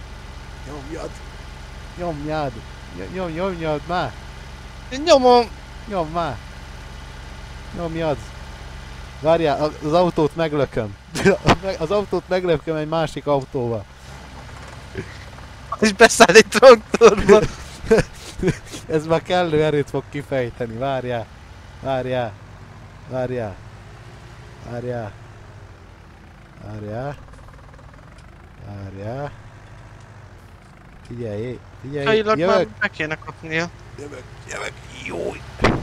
Nyomjad már. Nyomom! Nyomd már. Nyomjad. Várjál, az autót meglököm. Az autót meglököm egy másik autóval. És beszáll egy traktorba. Ez már kellő erőt fog kifejteni. Várjál. Figyelj, Kailag már jövök. meg kéne kapnia. Jövök, jó.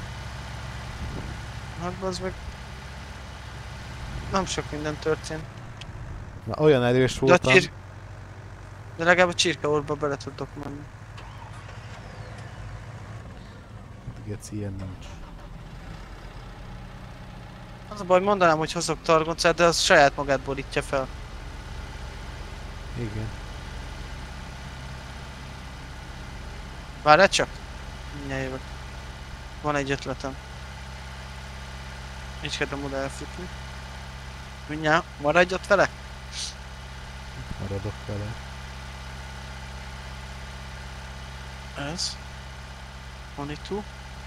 Hát az meg... Nem sok minden történt. Na, olyan erős De, voltam. De legalább a csirkeorba bele tudok menni. Geci, ilyen nincs. Az a baj, mondanám, hogy hozok targoncát, de az saját magát borítja fel. Igen. Várj csak! Mindjárt jövök. Van egy ötletem. Így kedvem oda elfutni. Mindjárt maradj ott vele? Maradok vele. Ez. Monitor.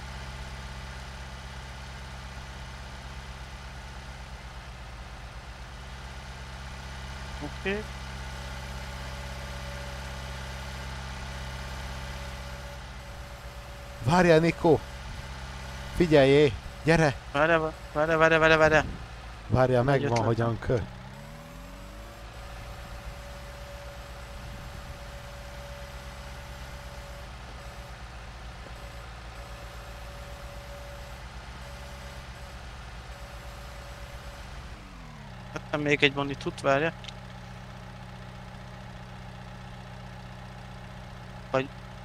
Oké. Várjál, Nikó! Figyeljé! Gyere! Várjál. Várjál, Egy megvan, ötletem. hogyan kö. Vettem még egy monitort, várja. Vagy...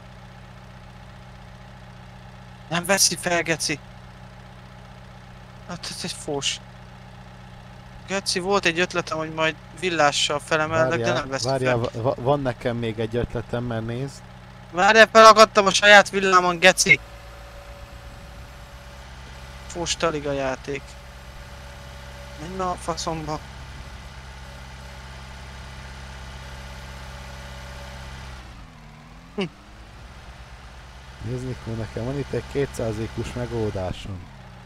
Nem veszi fel, Geci! Hát ez egy fós. Geci, volt egy ötletem, hogy majd villással felemellek, de nem veszi Várjál, fel. van nekem még egy ötletem, mert nézd. Várjál, felakadtam a saját villámon, Geci! Fós talig a játék. Menj a faszomba. Nézd, Nikó, nekem van itt egy 200-ékus megoldásom.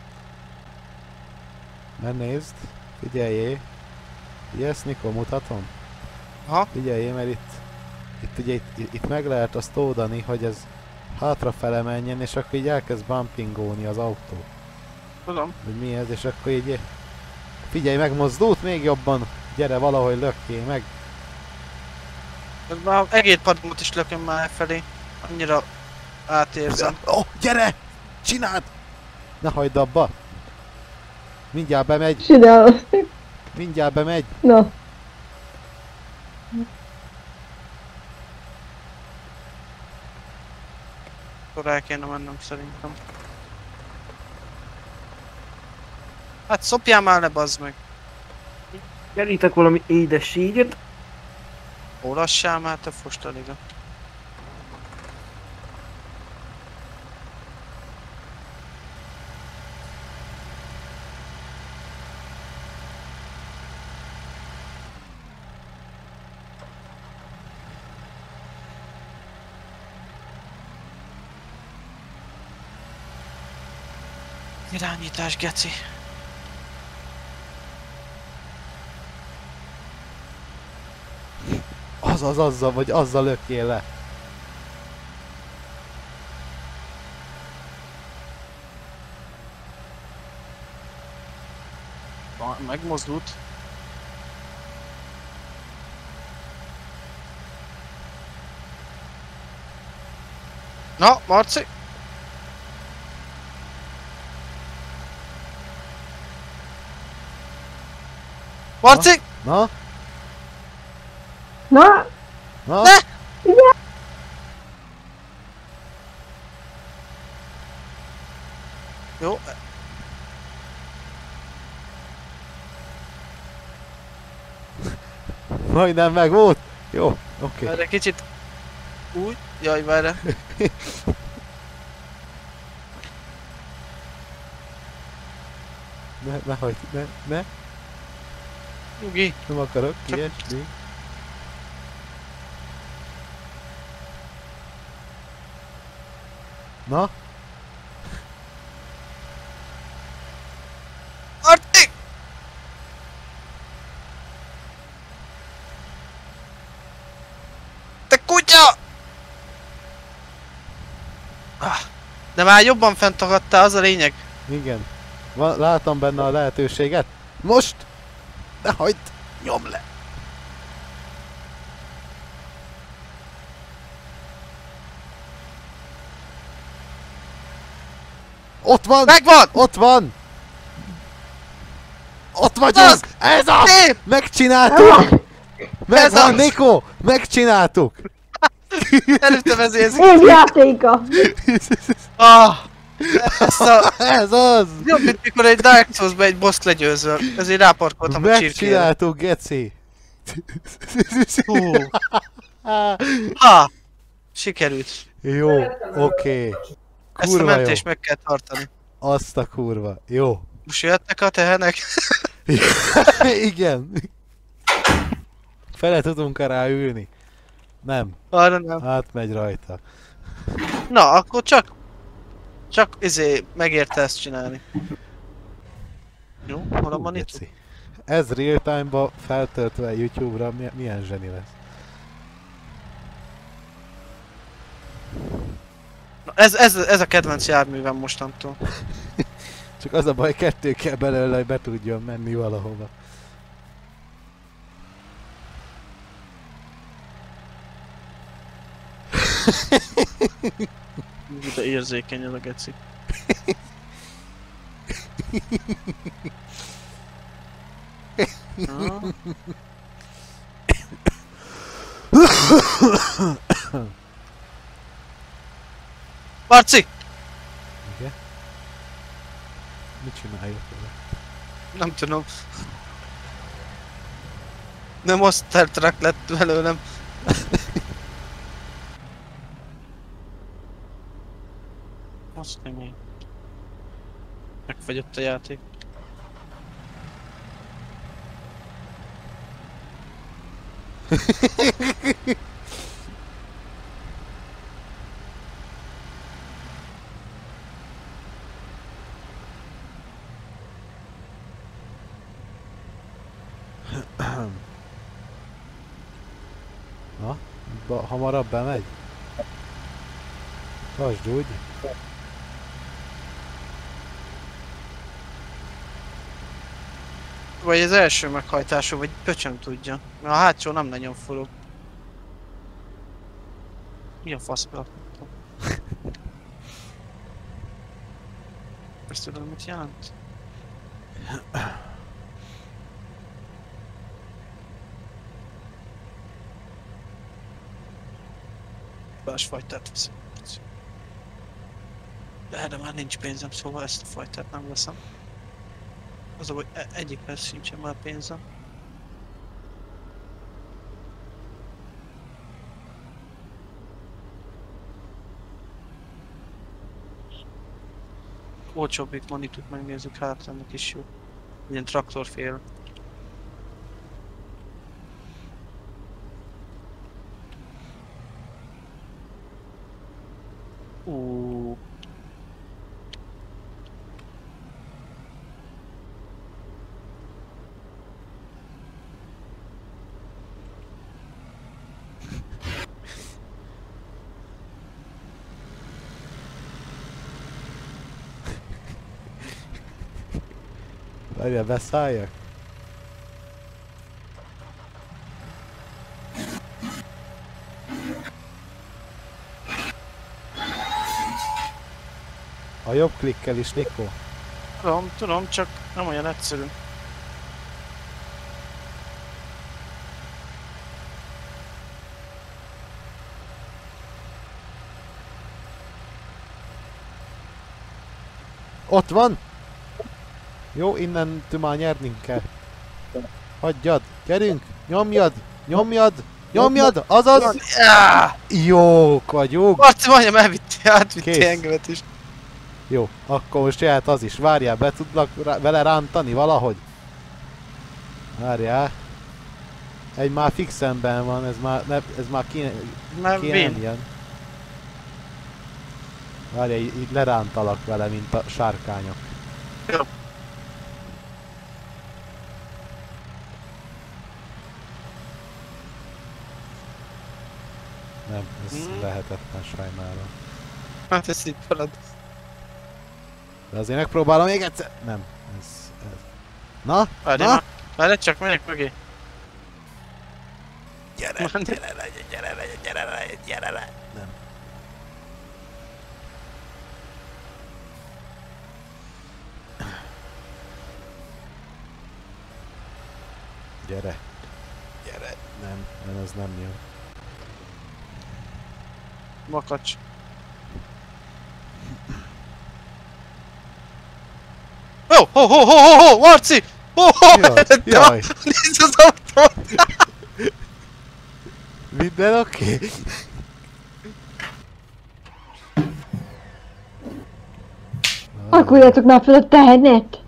Mert nézd, figyeljé. Ezt, Nikó, mutatom? Aha. Figyelj, mert itt meg lehet azt oldani, hogy ez hátrafele menjen, és akkor így elkezd bumpingolni az autó. Tudom. Hogy mi ez, és akkor így... Figyelj, megmozdult még jobban! Gyere, valahogy lökjél meg! Ez már egérpadomat is lököm már felé. Annyira átérzem. Oh, gyere! Csináld! Ne hagyd abba! Mindjárt bemegy! Csinálom. Mindjárt bemegy! Na, Akkor el kéne mennem szerintem. Hát szopjál már le, bazd meg. Gyeritek valami édességet. Olassál már, te fostaliga. Irányítás, Geci. azzal, vagy azzal lökjél le. Megmozdult. Na, Marci! Marci! Na? Na, Na? Ne! Jó. Majdnem meg volt. Jó, oké. Erre kicsit... Úgy? Jaj, várj. Ne hagyd, ne. Nyugi. Nem akarok Csak- kiesni. Na? Marci! Te kutya! De már jobban fent akadtál, az a lényeg. Igen. Látom benne a lehetőséget. Most! Ne hagyd! Nyom le! Ott van! Megvan! Ott van! Ott vagyunk! Az! Ez az! Szép! Megcsináltuk! Ez Megvan, az! Nikó! Megcsináltuk! Előttem ez érzik. év játéka! Ah! Ez a... Ez az! Jobb, mint mikor egy Dark Souls-ba egy boss legyőzöl. Ezért ráparkoltam a csirkére. Megcsináltuk, geci! Hú. Ha! Sikerült. Jó, oké. Ezt a Kurva jó. mentést meg kell tartani. Azt a kurva. Jó. Most jöhetnek a tehenek? Igen. Fele tudunk rá ülni. Nem, Arra nem. átmegy rajta. Na, akkor csak megérte ezt csinálni. Jó, hol van itt? Geci. Ez real time-ba feltöltve YouTube-ra milyen zseni lesz. Na, ez a kedvenc járművem mostantól. Csak az a baj, 2 kell belőle, hogy be tudjon menni valahova. De érzékeny ez a geci. Na. Marci! Igen? Mit csináljuk vele? Nem tudom. Nem Monster Truck lett belőlem. Azt kemény. Megfagyott a játék. Na? Hamarabb bemegy? Tartsd úgy. Vagy az első meghajtású, vagy pöcsöm tudja. Mert a hátsó nem nagyon forog. Mi a fasz beakadtam? Ezt tudod mit jelent? Más fajtát veszem. De erre már nincs pénzem, szóval ezt a fajtát nem veszem. Az a baj, egyikhez sincsen már pénzem. Olcsóbbik manitut megnézzük, hát ennek is jó. Ilyen traktorfél. Várjál, beszálljak? A jobb klikkel is, Nikó. Tudom, csak nem olyan egyszerű. Ott van! Jó, innen már nyernünk kell. Hagyjad, gyerünk! Nyomjad! Nyomjad! Nyomjad! Azaz! Áh! Jók vagyunk! Marci majdnem átvitti Kész. engemet is. Jó, akkor most jöhet az is. Várjál, be tudlak vele rántani valahogy? Várjál. Egy már fixenben van, ez már ki Már nem vén. jön. Várjál, így lerántalak vele, mint a sárkányok. Jó. Nem, ez lehetetlen sajnálom. Hát ez így marad. De azért megpróbálom még egyszer. Nem, ez. Na? Várj, Na? várj, csak menjek mögé. Gyere, Menj. gyere le. Nem. Gyere. Gyere. Nem, ez nem jó. Makacs. Ho, Marci! Jaj. Nézd az autót! Minden oké? Pakoljatok már fel a tehenet!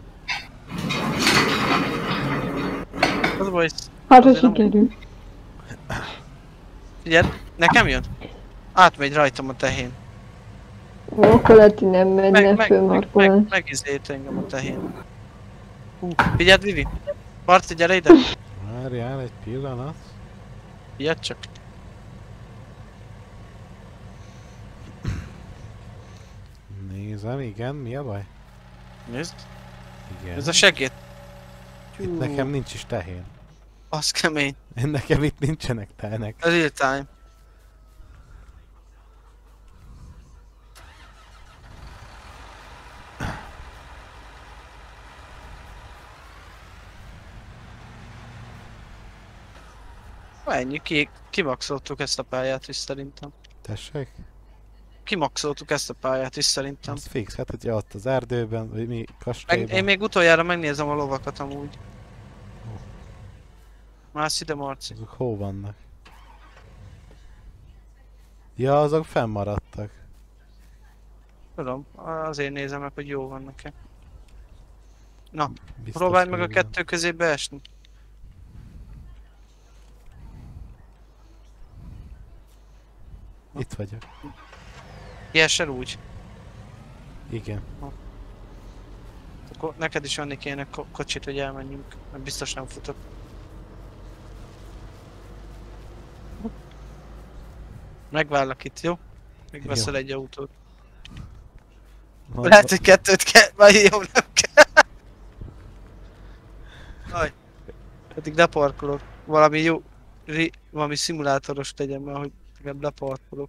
Az baj, Hát, hogy azért nem- sikerül. figyelj, nekem jön? Átmegy rajtam a tehén. Ó, akkor lehet, hogy nem menne föl markolás. Megizélt engem a tehén. Figyeld, Vivi! Marci, gyere ide! Várjál egy pillanat. Figyeld csak! Nézem, igen, mi a baj? Nézd! Igen. Ez a segéd! Itt nekem nincs is tehén. Az kemény. Nekem itt nincsenek tehenek. A real time. Ennyi, kimaxoltuk ezt a pályát is szerintem. Tessék? Kimaxoltuk ezt a pályát is szerintem. Az fix, hát hogyha ott az erdőben, vagy mi kastélyban. Én még utoljára megnézem a lovakat amúgy. Mász ide, Marci. Azok hol vannak? Ja, azok fennmaradtak. Tudom, azért nézem meg, hogy jó vannak-e. Na, Biztos próbálj meg a hogy van. kettő közé beesni. Itt vagyok. Ilyes el úgy. Igen. Akkor neked is venni kéne kocsit, hogy elmenjünk, mert biztos nem futok. Megvárlak itt, jó? Még Jó. veszel egy autót. Van- Lehet, hogy kettőt kell, vagy jó, nem kell. Aj. Pedig leparkolok. Valami jó, valami szimulátoros tegyen már, hogy legalább leparkolok.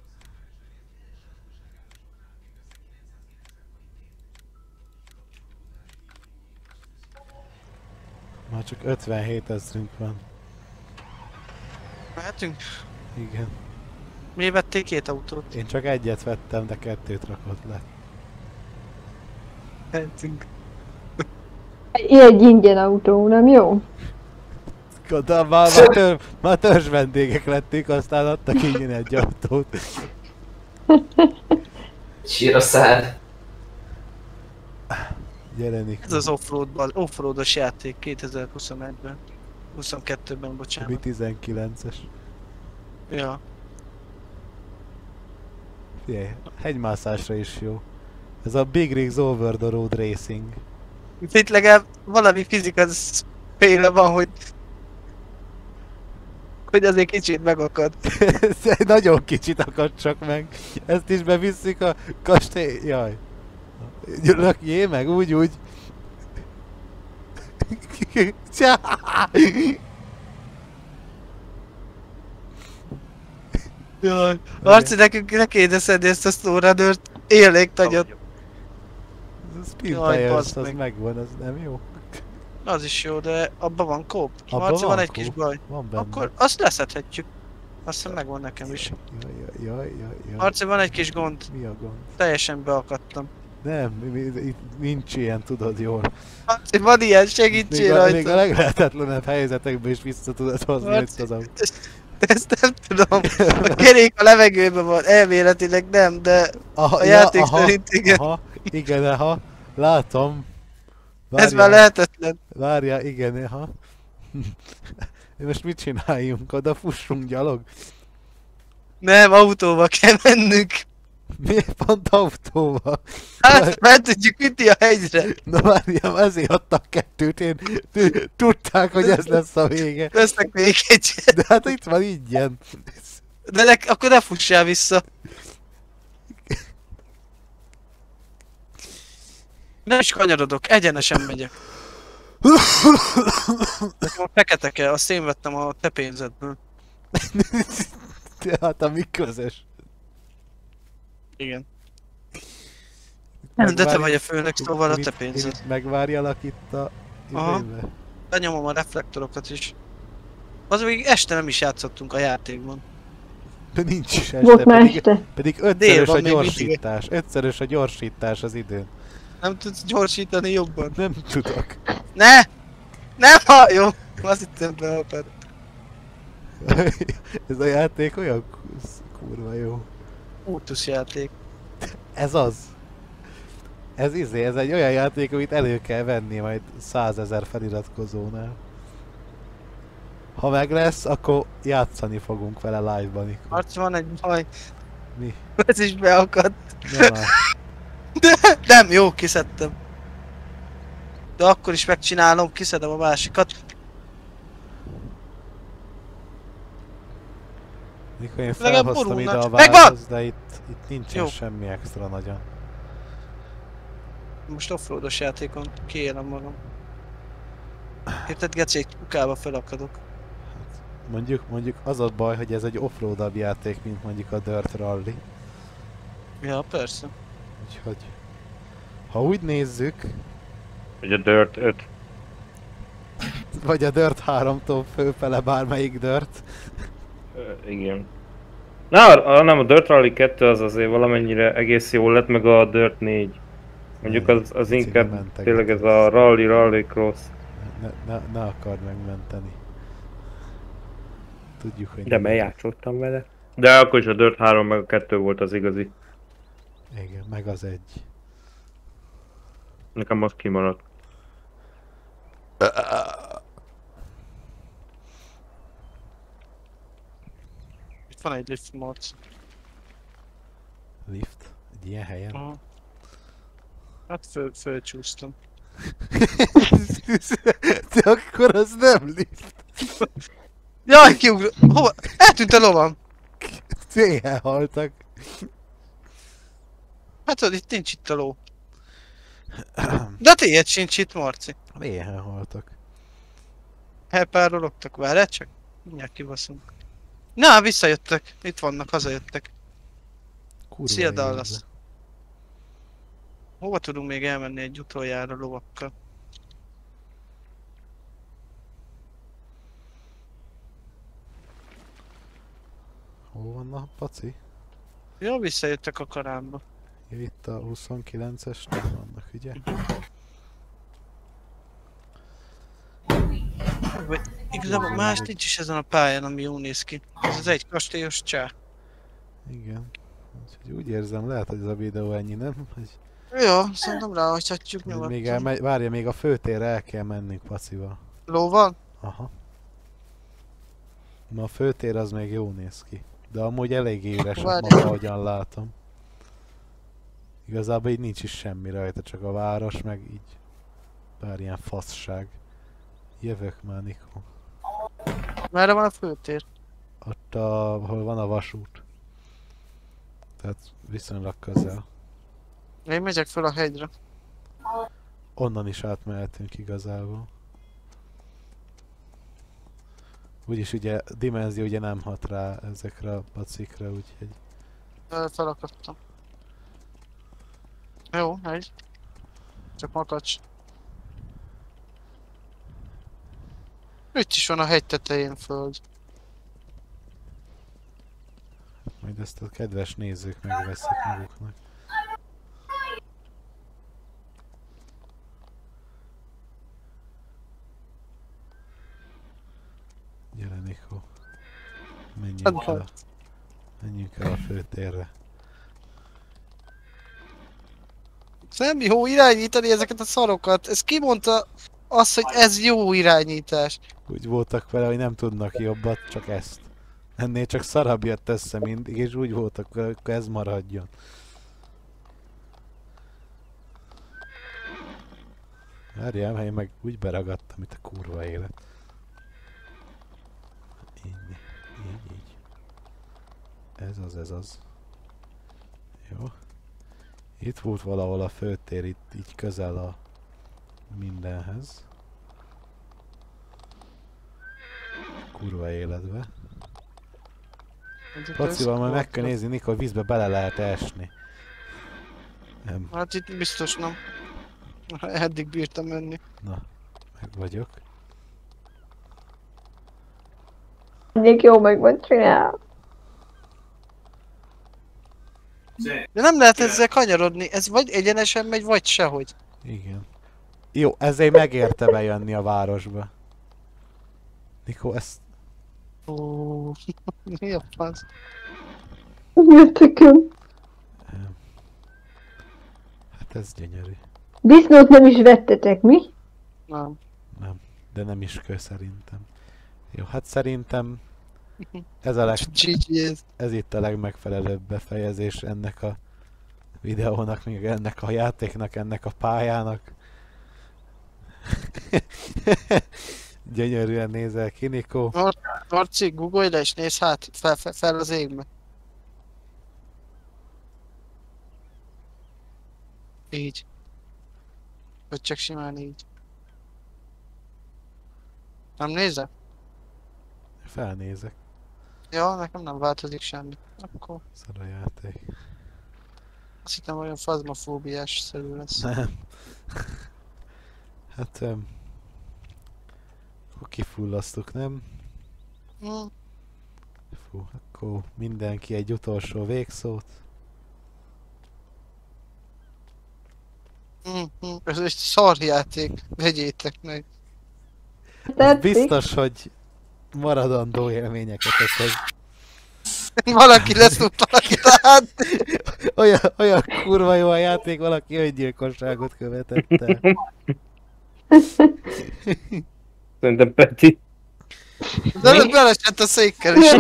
Már csak 57 ezrünk van. Mehetünk? Igen. Mi vették két autót? Én csak egyet vettem, de kettőt rakott le. Mehetünk. Egy ingyen autó, nem jó? Gondolom, már törzs vendégek lettünk, aztán adtak ingyen egy autót. Sír a szár. Gyere, Nikó. Ez az offroados játék 2021-ben. 22-ben, bocsánat. Mi 19-es. Ja. Figyelj, hegymászásra is jó. Ez a Big Rigs Over the Road Racing. Itt legalább valami fizika féle van, hogy azért kicsit megakad. Ez egy nagyon kicsit akad csak meg. Ezt is bevisszük a kastély... Jaj. Lökjé meg, úgy. Jaj. Marci, nekünk ne kéne szedni ezt a snowrunner-t. Élnék nagyot. Speed Jaj, Tires, bassz az meg. megvan, az nem jó? Az is jó, de abban van kóp. Abba Marci, van van egy kis kóp? baj. Van benne. Akkor azt leszedhetjük. Azt hiszem megvan nekem is. Jaj. Marci, van egy kis gond. Mi a gond? Teljesen beakadtam. Nem, itt nincs ilyen, tudod jól. Marci, van ilyen, segítsél Még a rajta. leglehetetlenebb helyzetekben is vissza tudod hozni Marci, ezt az autót. Ezt nem tudom. A kerék a levegőben van, elméletileg nem, de a játék szerint igen. Aha, igen, aha. Látom. Ez már lehetetlen. Várjál, igen, aha. Most mit csináljunk? Oda fussunk gyalog? Nem, autóba kell mennünk. Miért pont autóval? Hát, fel tudjuk ütni a hegyre. Na várjál, ezért adtak kettőt, tudták, hogy ez lesz a vége. Vesznek még egyet. De hát itt van ingyen. De akkor ne fussál vissza. Nem is kanyarodok, egyenesen megyek. Nekem a fekete kell, azt én vettem a te pénzedből. Hát a mi közös. Igen. Nem, de te vagy a főnök, szóval a te Mit pénzed. megvárjalak itt a Aha. izébe? Benyomom a reflektorokat is. Az még este nem is játszottunk a játékban. De nincs is Volt este, már pedig, este. pedig Dél ötszörös van a még mindig. gyorsítás. Ötszörös a gyorsítás az időn. Nem tudsz gyorsítani jobban. Nem tudok. Ne! Nem jó! Azt hittem beakad. Ez a játék olyan kurva jó. Útusz játék. Ez az. Ez ez egy olyan játék, amit elő kell venni majd 100 000 feliratkozónál. Ha meg lesz, akkor játszani fogunk vele live-ban. Ikor. Marci, van egy baj. Mi? Ez is beakadt. Nem áll. De nem, jó, kiszedtem. De akkor is megcsinálom, kiszedem a másikat. Mikor én Legalább felhoztam ide a borulnak. Megvan! várhoz, de itt nincsen Jó. semmi extra nagyon. Most offroados játékon kiélem magam. Érted, gecék, kukába felakadok. Mondjuk az a baj, hogy ez egy offroadabb játék, mint mondjuk a Dirt Rally. Ja, persze. Úgyhogy... Ha úgy nézzük, Hogy a Dirt 5. vagy a Dirt 3-tól fölfele bármelyik Dirt, Igen. Nem, a Dirt Rally 2 az azért valamennyire egész jó lett, meg a Dirt 4. Mondjuk az Picibe inkább mentek. tényleg ez a Rally Cross. ne akard megmenteni. Tudjuk, hogy De mert játszottam vele. De akkor is a Dirt 3 meg a 2 volt az igazi. Igen, meg az egy. Nekem az kimaradt. Itt van egy lift, Marci. Lift? Egy ilyen helyen? Aha. Hát fölcsúsztam. De akkor az nem lift. Jaj, kiugrott! Hova? Eltűnt a lovam! Éhen haltak. Hát tudod, itt nincs itt a ló. De a tiéd sincs itt, Marci. Éhen haltak. Elpárologtak, várjál csak. Mindjárt kibaszunk. Na, visszajöttek. Itt vannak, hazajöttek. Kurva Szia, jó Dallas. ez. Hova tudunk még elmenni egy utoljára lovakkal? Hol van a paci? Jó, visszajöttek a karámba. Ja, itt a 29-es vannak, ugye? Vagy igazából más nincs is ezen a pályán, ami jól néz ki. Ez az egy kastélyos csá. Igen. Úgyhogy úgy érzem, lehet, hogy ez a videó ennyi, nem? Hogy Jó, szerintem ráhagyhatjuk még nyugodtan. várja, még a főtérre el kell mennünk pacival. Lóval? Aha. Na a főtér az még jó néz ki. De amúgy eléggé üres a Várj. maga, ahogyan látom. Igazából így nincs is semmi rajta, csak a város, meg így pár ilyen faszság. Jövök már, Nikó. Merre van a főtér? Ott ahol van a vasút. Tehát viszonylag közel. Én megyek fel a hegyre. Onnan is átmehetünk igazából. Úgyis ugye a dimenzió ugye nem hat rá ezekre a pacikra, úgyhogy... Felakadtam. Jó, egy. Csak makacs. Itt is van a hegy tetején föld. Majd ezt a kedves nézők megveszik maguknak. Gyere Nikó. Menjünk el a főtérre. Nem jó irányítani ezeket a szarokat. Ez ki mondta azt, hogy ez jó irányítás? Úgy voltak vele, hogy nem tudnak jobbat, csak ezt. Ennél csak szarabb jött össze mindig, és úgy voltak, hogy ez maradjon. Várjál, mert én meg úgy beragadtam, mint a kurva élet. Így. Ez az. Jó. Itt volt valahol a főtér, itt így közel a mindenhez. Kurva életbe. Pacival majd meg kell nézni, Nikol, vízbe bele lehet esni. Nem. Hát itt biztos nem. Eddig bírtam menni. Na, meg vagyok. Mindig jó meg van csinálva. De nem lehet ezzel kanyarodni, ez vagy egyenesen megy, vagy sehogy. Igen. Jó, ezért megérte bejönni a városba. Nikó, ezt... Ó, mi a fasz? Jöttököm. Hát ez gyönyörű. Disznót nem is vettetek, mi? Nem. Nem, de nem is kő szerintem. Jó, hát szerintem ez ez itt a legmegfelelőbb befejezés ennek a videónak, még ennek a játéknak, ennek a pályának. Gyönyörűen nézel ki, Nikó. Marci, googolj le és nézz hát, fel az égbe. Így. Vagy csak simán így. Nem nézek? Felnézek. Ja, nekem nem változik semmi. Akkor Szar a játék. azt hittem olyan fazmafóbiás szerű lesz. Nem. Hát... akkor kifullasztuk, nem? Fú, akkor mindenki egy utolsó végszót. Ez egy szarjáték, vegyétek meg. Ez biztos, hogy maradandó élményeket okoz. Valaki leszúrt valakit át. Olyan kurva jó a játék, valaki öngyilkosságot követett el. Szerintem Peti. De előbb belesett a székkel is.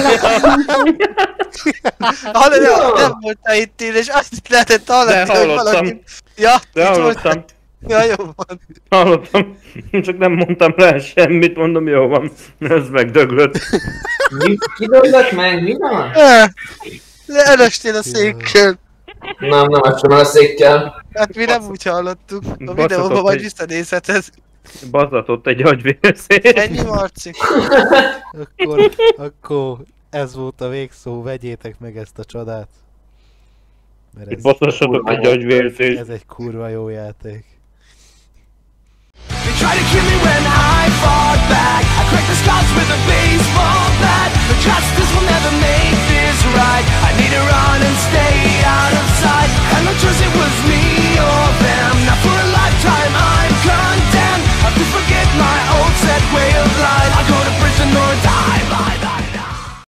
Nem voltál itt én, és azt itt lehetett hallani, De hogy hallottam. valaki... Ja, De itt hallottam. voltál. Ja, jó van. Hallottam. Csak nem mondtam rá semmit, mondom, jó van. Ez megdöglött. Ki döglött meg? Mi van? Elestél a székkel. Nem estem el a székkel. Hát mi nem úgy hallottuk. A Basszatott videóban majd egy- visszanézheted. Bazatott egy agyvérzét. Ennyi, Marci. Akkor ez volt a végszó, vegyétek meg ezt a csodát. Mert ez, Baszassatok egy agyvérzést. ez egy kurva jó játék. They try to kill me when I fought back. I cracked the scars with a baseball bat. But justice will never make this right. I need to run and stay out of sight. And no choice, it